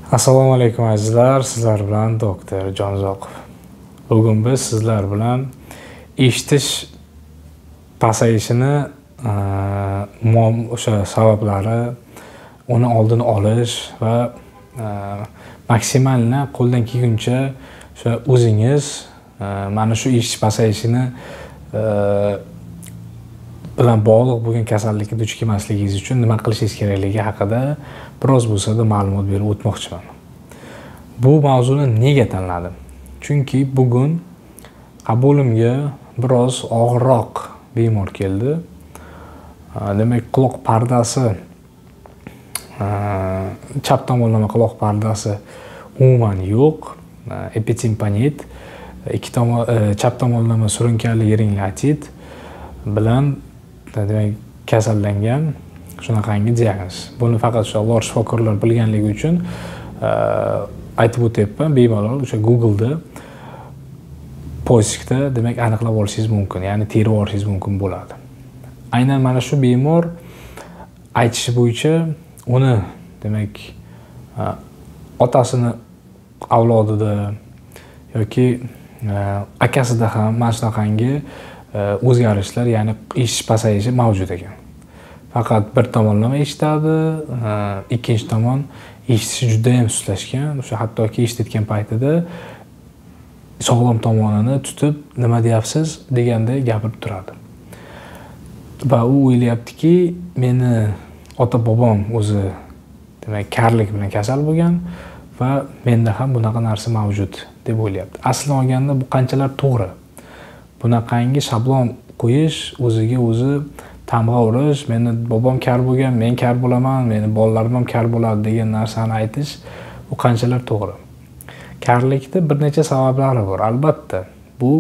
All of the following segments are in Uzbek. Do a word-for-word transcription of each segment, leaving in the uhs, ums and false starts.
Assalomu alaykum azizlar, sizlar bilan doktor Jonzoqov. Bugun biz sizlar bilan eshitish pasayishini o'sha sabablari, uni oldini olish va maksimalni qo'ldan kelguncha o'sha o'zingiz mana shu eshitish pasayishini bilan bog'liq bo'lgan kasallikka duch kelmasligingiz uchun nima qilishingiz kerakligi haqida biroz bo'lsa-da ma'lumot berib o'tmoqchiman. Bu mavzuni nega tanladim? Chunki bugun qabulimga biroz og'irroq bemor keldi. Demak, quloq pardasi, chap tomonlama quloq pardasi umuman yo'q. Epitimpanit, ikki tomon chap tomonlama surunkali laringitit bilan demak kasallangan shunaqangi diagnoz. Buni faqat o'sha lor shifokorlar bilganligi uchun aytib o'tyapman. Bemalol o'sha Google'da poiskda demak aniqlab olishingiz mumkin, ya'ni terib olishingiz mumkin bo'ladi. Aynan mana shu bemor aytishi bo'yicha uni demak otasini avlodida yoki akasida ham mana shunaqangi o'zgarishlar, ya'ni eshitish pasayishi mavjud ekan. Faqat bir tomonlama eshitadi, ikkinchi tomon eshitishi juda ham sustlashgan. O'sha hattoki eshitayotgan paytida sog'lom tomonini tutib, nima deyapsiz deganday gapirib turadi. Va u o'ylayaptiki, meni ota-bobom o'zi demak karlik bilan kasal bo'lgan va menda ham bunaqa narsa mavjud deb o'ylayapti. Aslini olganda bu qanchalar to'g'ri? Bunaqangi shablon qo'yish, o'ziga o'zi tamg'a urish, meni bobom kar bo'lgan, men kar bo'laman, meni bolalarim ham kar bo'ladi degan narsani aytish, bu qanchalar to'g'ri? Karlikda bir necha sabablari bor. Albatta, bu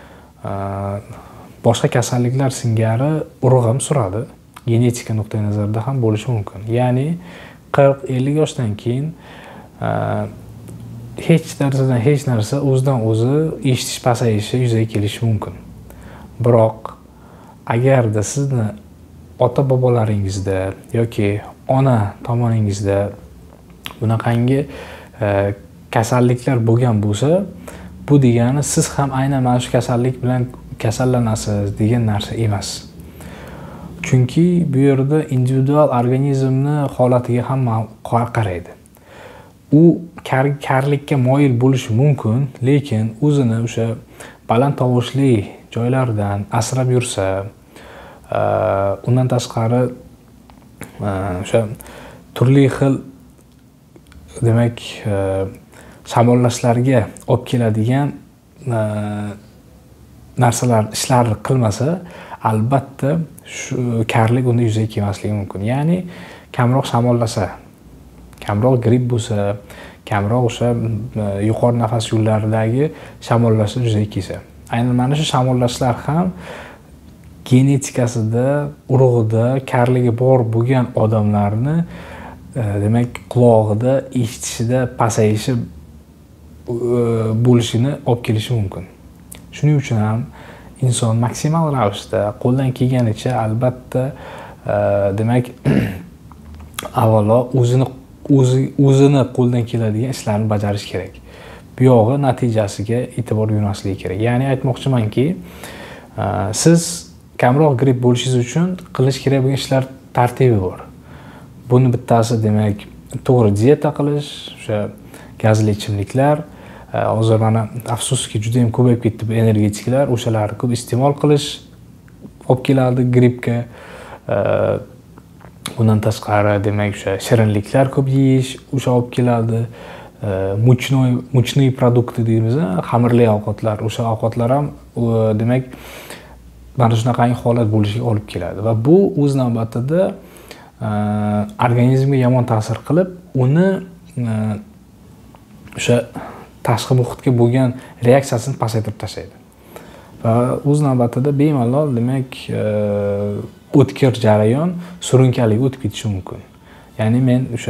boshqa kasalliklar singari urug' ham suradi. Genetika nuqtai nazaridan ham bo'lishi mumkin. Ya'ni qirq ellik yoshdan keyin hech narsadan hech narsa o'zidan o'zi eshitish pasayishi yuzaga kelishi mumkin. Biroq agarda sizni ota-bobolaringizda yoki ona tomoningizda bunaqangi kasalliklar bo'lgan bo'lsa, bu degani siz ham aynan mana shu kasallik bilan kasallanasiz degan narsa emas. Chunki bu yerda individual organizmni holatiga ham qaraydi. U kar karlikka moyil bo'lishi mumkin, lekin o'zini o'sha baland tovushli joylardan asrab yursa, undan tashqari o'sha turli xil demak shamollashlarga olib keladigan narsalar ishlar qilmasa, albatta shu karlik unda yuzaga kelmasligi mumkin. Ya'ni kamroq shamollasa, kamroq gripp bo'lsa, kamroq o'sha yuqori nafas yo'llaridagi shamollashlar yuzaga kelsa. Aynan mana shu shamollashlar ham genetikasida, urug'ida karligi bor bo'lgan odamlarni demak qulog'ida, eshitishida pasayishi bo'lishini olib kelishi mumkin. Shuning uchun ham inson maksimal ravishda qo'ldan kelganicha albatta demak avvalo o'zini o'zi o'zini qo'ldan keladigan ishlarni bajarish kerak. Bu yog'i natijasiga e'tibor bermasligi kerak. Ya'ni aytmoqchimanki, siz kamroq gripp bo'lishingiz uchun qilish kerak bo'lgan ishlar tartibi bor. Buni bittasi demak to'g'ri dieta qilish, o'sha gazli ichimliklar, hozir mana afsuski juda ham ko'payib ketdi bu energetiklar, o'shalarni ko'p iste'mol qilish olib keladi grippga. Bundan tashqari demak o'sha shirinliklar ko'p yeyish o'sha olib keladi. Muchnoy muchnoy produkti deymiz, xamirli ovqatlar, o'sha ovqatlar ham demak mana shunaqangi holat bo'lishiga olib keladi va bu o'z navbatida organizmga yomon ta'sir qilib, uni o'sha tashqi muhitga bo'lgan reaksiyasini pasaytirib tashlaydi. Va o'z navbatida bemalol demak o'tkir jarayon surunkaliga o'tib ketishi mumkin. Ya'ni men o'sha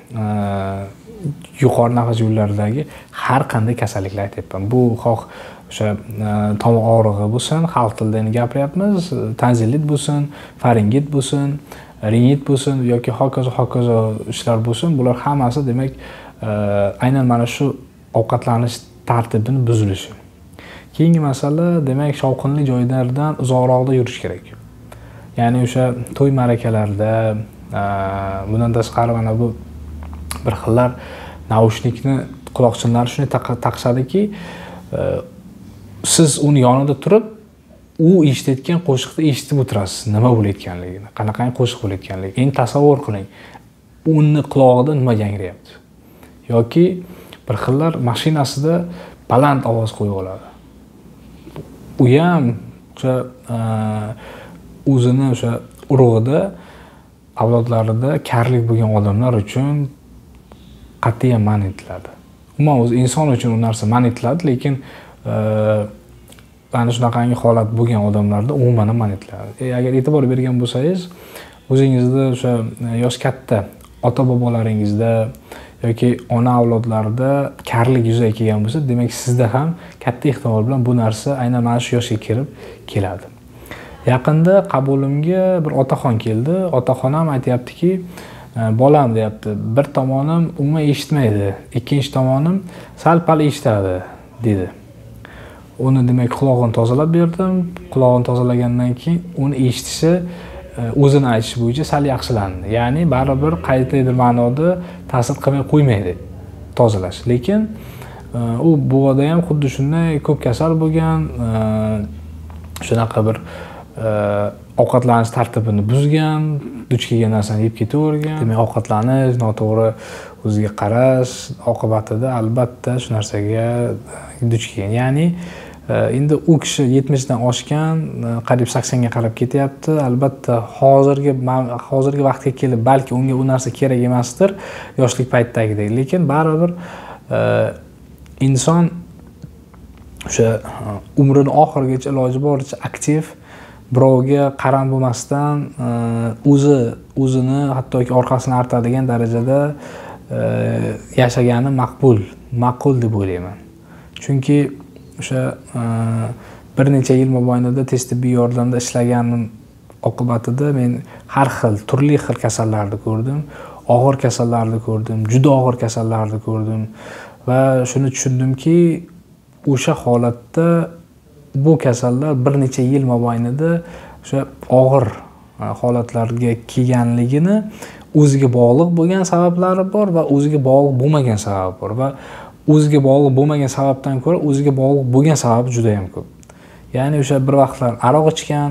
yuqori nafas yo'llaridagi har qanday kasalliklar aytyapman. Bu xoh o'sha tomoq og'rig'i bo'lsin, xalq tilida gapiryapmiz, tanzilit bo'lsin, faringit bo'lsin, rinit bo'lsin yoki hokazo hokazo ishlar bo'lsin, bular hammasi demak aynan mana shu ovqatlanish tartibini buzilishi. Keyingi masala, demak, shovqinli joylardan uzoqroqda yurish kerak. Ya'ni o'sha to'y ma'rakalarda, bundan tashqari mana bu bir xillar naushnikni, quloqchinlarni shunday taqishadiki, siz uni yonida turib, u eshitayotgan qo'shiqni eshitib o'tirasiz, nima bo'layotganligini, qanaqangi qo'shiq bo'layotganligini. Endi tasavvur qiling, uni qulog'ida nima yangrayapti. Yoki bir xillar mashinasida baland ovoz qo'yib oladi. U ham o'sha o'zini o'sha urug'ida, avlodlarida karlik bo'lgan odamlar uchun qat'iyan man etiladi. Umuman o'zi inson uchun u narsa man etiladi, lekin ana shunaqangi holat bo'lgan odamlarda umuman man etiladi. E, agar e'tibor bergan bo'lsangiz, o'zingizda o'sha yosh katta ota-bobolaringizda yoki ona avlodlarida karlik yuzaga kelgan bo'lsa, demak sizda ham katta ehtimol bilan bu narsa aynan mana shu yoshga kirib keladi. Yaqinda qabulimga bir otaxon keldi. Otaxon ham aytayaptiki, bolam deyapti, bir tomonim umuman eshitmaydi, ikkinchi tomonim sal-pal eshitadi dedi. Uni demak quloqini tozalab berdim. Quloqini tozalagandan keyin uni eshitishi o'zini aytishi bo'yicha sal yaxshilandi. Ya'ni baribir qaysidir ma'noda ta'sir qilmay qo'ymaydi tozalash. Lekin u buvoda ham xuddi shunday ko'p kasal bo'lgan, shunaqa bir ovqatlanish tartibini buzgan, duch kelgan narsani yeb ketavergan. Demak, ovqatlanish, noto'g'ri o'ziga qarash oqibatida albatta shu narsaga duch kelgan. Ya'ni endi u kishi yetmishdan oshgan, qariyb saksonga qarab ketyapti. Albatta hozirgi hozirgi vaqtga kelib balki unga u narsa kerak emasdir, yoshlik paytidagidek, lekin baribir inson o'sha umrini oxirigacha iloji boricha aktiv, birovga qaram bo'lmasdan o'zi o'zini hattoki orqasini artadigan darajada yashagani maqbul, ma'qul deb o'ylayman. Chunki o'sha bir necha yil mobaynida tez tibbiy yordamda ishlaganim oqibatida men har xil, turli xil kasallarni ko'rdim, og'ir kasallarni ko'rdim, juda og'ir kasallarni ko'rdim va shuni tushundimki, o'sha holatda bu kasallar bir necha yil mobaynida o'sha og'ir holatlarga kelganligini o'ziga bog'liq bo'lgan sabablari bor va o'ziga bog'liq bo'lmagan sababi bor va o'ziga bog'liq bo'lmagan sababdan ko'ra o'ziga bog'liq bo'lgan sababi juda ham ko'p. Ya'ni o'sha bir vaqtlar aroq ichgan,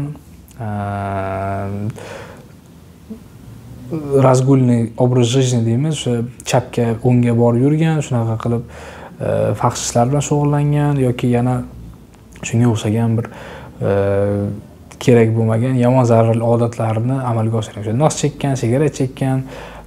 razgulniy obraz жизни deymiz, o'sha chapga, o'ngga borib yurgan, shunaqa qilib faxsh ishlar bilan shug'ullangan yoki yana shunga o'xshagan bir kerak bo'lmagan yomon zararli odatlarni amalga oshirgan. Nos chekkan, sigaret chekkan,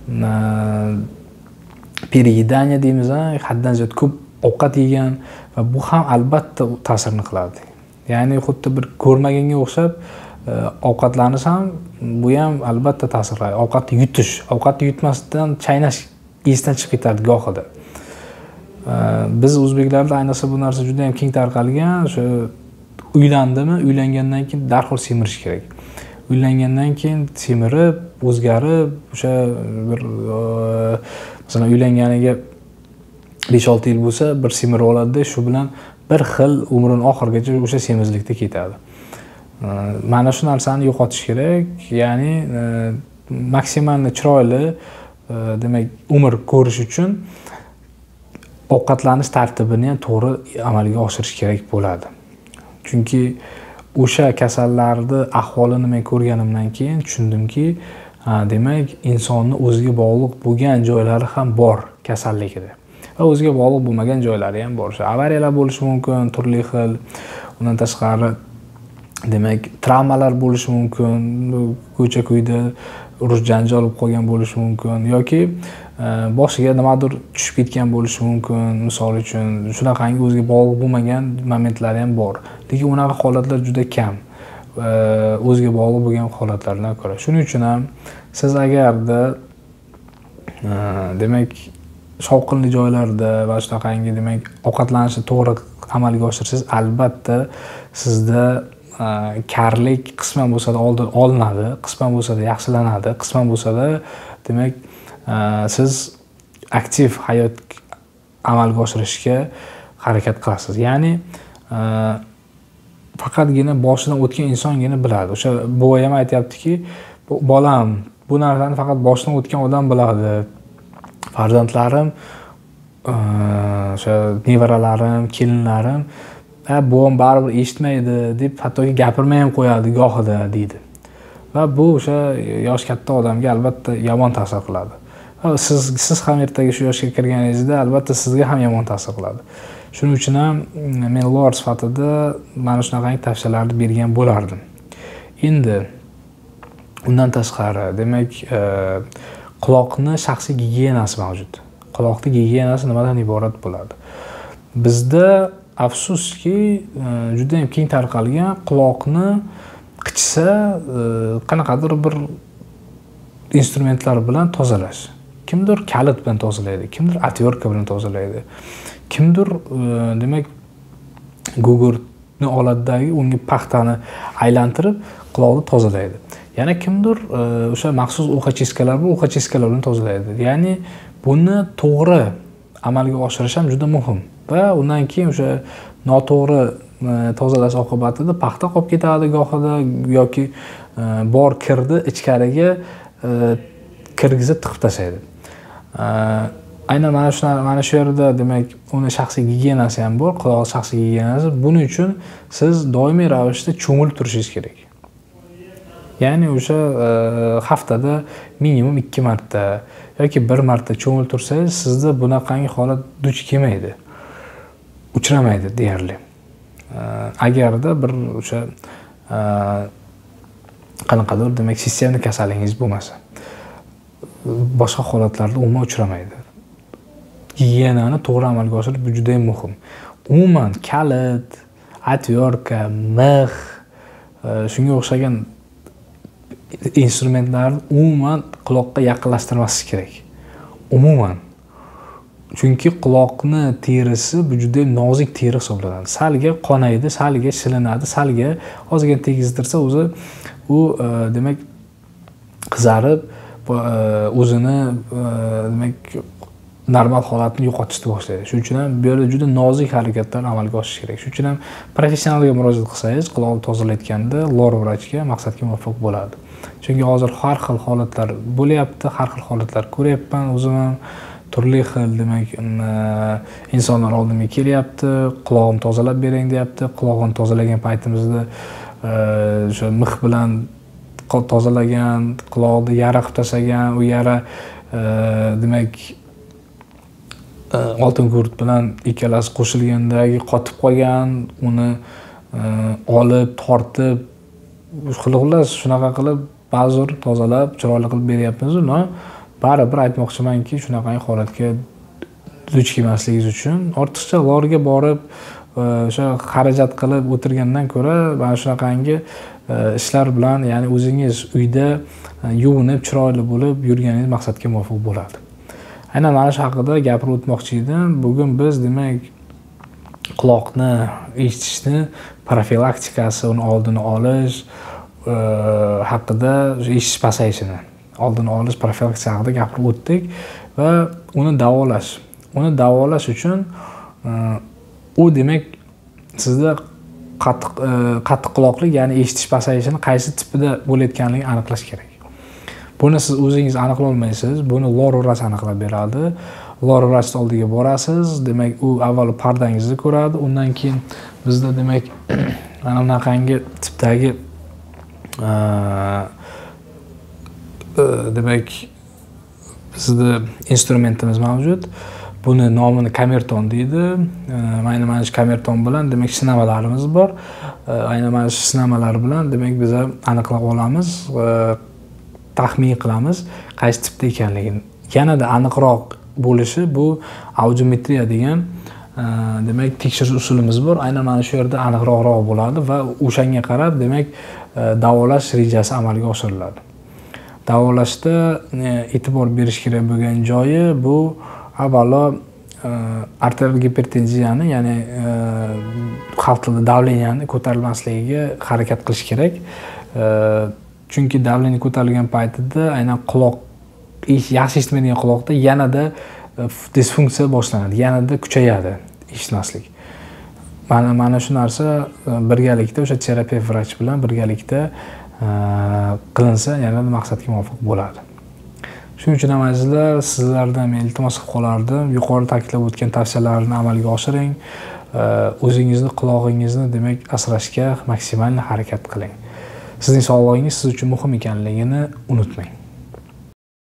переедание deymiz, haddan ziyod ko'p ovqat yegan va bu ham albatta ta'sirini qiladi. Ya'ni xuddi bir ko'rmaganga o'xshab ovqatlanish ham bu ham albatta ta'sir qiladi. Ovqatni yutish, ovqatni yutmasdan chaynash esdan chiqib ketadi gohida. Biz o'zbeklarda ayniqsa bu narsa juda ham keng tarqalgan. Shu uylandimi, uylangandan keyin darhol semirish kerak. Uylangandan keyin semirib, o'zgarib, o'sha bir masalan uylanganiga besh olti yil bo'lsa, bir semirib oladi-da, shu bilan bir xil umrining oxirigacha o'sha semizlikda ketadi. Mana shu narsani yo'qotish kerak. Ya'ni maksimalni chiroyli, demak, umr ko'rish uchun ovqatlanish tartibini ham to'g'ri amalga oshirish kerak bo'ladi. Chunki o'sha kasallarni ahvolini men ko'rganimdan keyin tushundimki, demak, insonni o'ziga bog'liq bo'lgan joylari ham bor kasalligida. Va o'ziga bog'liq bo'lmagan joylari ham bor. O'sha avariyalar bo'lishi mumkin, turli xil. Undan tashqari, demak, travmalar bo'lishi mumkin, ko'cha-ko'yda urush janjal bo'lib qolgan bo'lishi mumkin yoki boshiga nimadir tushib ketgan bo'lishi mumkin. Misol uchun, shunaqangi o'ziga bog'liq bo'lmagan momentlari ham bor. Lekin unaqa holatlar juda kam. O'ziga bog'liq bo'lgan holatlardan ko'ra. Shuning uchun ham siz agarda demak shovqinli joylarda va shunaqangi demak ovqatlanishni to'g'ri amalga oshirsangiz, albatta sizda karlik qisman bo'lsa-da oldin olinadi, qisman bo'lsa-da yaxshilanadi, qisman bo'lsa-da demak siz aktiv hayot amalga oshirishga harakat qilasiz. Ya'ni faqatgina boshidan o'tgan insongina biladi. O'sha buvay ham aytayaptiki, bolam bu narsani faqat boshidan o'tgan odam biladi. Farzandlarim, o'sha nevaralarim, kelinlarim, "Ha, buvam baribir eshitmaydi" deb hattoki gapirmay ham qo'yadi gohida deydi. Va bu o'sha yosh katta odamga albatta yomon ta'sir qiladi. Va siz siz ham ertaga shu yoshga kirganingizda albatta sizga ham yomon ta'sir qiladi. Shuning uchun ham men lord sifatida mana shunaqangi tavsiyalarni bergan bo'lardim. Endi undan tashqari, demak, quloqni shaxsiy gigiyenasi mavjud. Quloqning gigiyenasi nimadan iborat bo'ladi? Bizda afsuski juda ham keng tarqalgan quloqni qichisa qanaqadir bir instrumentlar bilan tozalash. Kimdir kalit bilan tozalaydi, kimdir atyorka bilan tozalaydi. Kimdir demak gugurtni oladidagi unga paxtani aylantirib quloqni tozalaydi. Yana kimdir o'sha maxsus uxachiskalar bor, uxachiskalar bilan tozalaydi. Ya'ni buni to'g'ri amalga oshirish ham juda muhim. Va undan keyin o'sha noto'g'ri tozalash oqibatida paxta qolib ketadi gohida yoki bor kirdi ichkariga kirgizib tiqib tashlaydi. Aynan mana shu mana shu yerda demak uni shaxsiy gigiyenasi ham bor, quloq shaxsiy gigiyenasi. Buning uchun siz doimiy ravishda cho'milib turishingiz kerak. Ya'ni o'sha haftada minimum ikki marta yoki bir marta cho'milib tursangiz, sizda bunaqangi holat duch kelmaydi. Uchramaydi deyarli. Agarda bir o'sha qanaqadir demak sistemli kasalligingiz bo'lmasa, boshqa holatlarda umuman uchramaydi. Gigiyenani to'g'ri amalga oshirish bu juda ham muhim. Umuman kalit, atyorka, mix, shunga o'xshagan instrumentlarni umuman quloqqa yaqinlashtirmaslik kerak. Umuman. Chunki quloqni terisi bu juda nozik teri hisoblanadi. Salga qonaydi, salga shilinadi, salga ozgina tegizdirsa o'zi u demak qizarib o'zini demak normal holatni yo'qotishni boshlaydi. Shuning uchun ham bu yerda juda nozik harakatlar amalga oshishi kerak. Shuning uchun ham professionalga murojaat qilsangiz, quloqni tozalayotganda lor vrachga maqsadga muvofiq bo'ladi. Chunki hozir har xil holatlar bo'lyapti, har xil holatlar ko'ryapman, o'zim ham turli xil demak insonlar oldimga kelyapti, quloqimni tozalab bering deyapti. Quloqini tozalagan paytimizda o'sha mix bilan tozalagan, quloqni yara qilib tashlagan, u yara demak oltin gurt bilan ikkalasi qo'shilgandagi qotib qolgan, uni olib, tortib, xullas shunaqa qilib ba'zir tozalab, chiroyli qilib beryapmiz. Uni baribir aytmoqchimanki, shunaqangi holatga duch kelmasligingiz uchun ortiqcha lorga borib, o'sha xarajat qilib o'tirgandan ko'ra, mana shunaqangi ishlar bilan, ya'ni o'zingiz uyda yuvinib, chiroyli bo'lib yurganingiz maqsadga muvofiq bo'ladi. Aynan mana shu haqida gapirib o'tmoqchi edim. Bugun biz demak quloqni eshitishni profilaktikasi, uni oldini olish haqida, eshitish pasayishini oldini olish profilaktikasi haqida gapirib o'tdik va uni davolash. Uni davolash uchun u demak sizda qattiq qattiq quloqlik, ya'ni eshitish pasayishini qaysi tipida bo'layotganligini aniqlash kerak. Buni siz o'zingiz aniqlay olmaysiz. Buni lor vrach aniqlab beradi. Lor vrach oldiga borasiz, demak u avvalo pardangizni ko'radi, undan keyin bizda demak mana bunaqangi tipdagi demak bizda instrumentimiz mavjud. Buni nomini kamerton deydi. Aynan mana shu kamerton bilan demak sinamalarimiz bor. Aynan mana shu sinamalar bilan demak biz aniqlab olamiz, taxmin qilamiz qaysi tipda ekanligini. Yanada aniqroq bo'lishi bu audiometriya degan demak tekshirish usulimiz bor. Aynan mana shu yerda aniqroq bo'ladi va o'shanga qarab demak davolash rejasi amalga oshiriladi. Davolashda e'tibor berish kerak bo'lgan joyi bu avvalo arterial gipertenziyani, ya'ni xalq tilida davleniyani ko'tarilmasligiga harakat qilish kerak. Chunki davleniya ko'tarilgan paytida aynan quloq yaxshi eshitmaydigan quloqda yanada disfunksiya boshlanadi, yanada kuchayadi eshitmaslik. Mana mana shu narsa birgalikda o'sha terapevt vrach bilan birgalikda qilinsa, yanada maqsadga muvofiq bo'ladi. Shuning uchun ham azizlar, sizlardan men iltimos qilib qolardim, yuqorida ta'kidlab o'tgan tavsiyalarni amalga oshiring. O'zingizni, qulog'ingizni demak asrashga maksimal harakat qiling. Sizning sog'lig'ingiz siz uchun muhim ekanligini unutmang.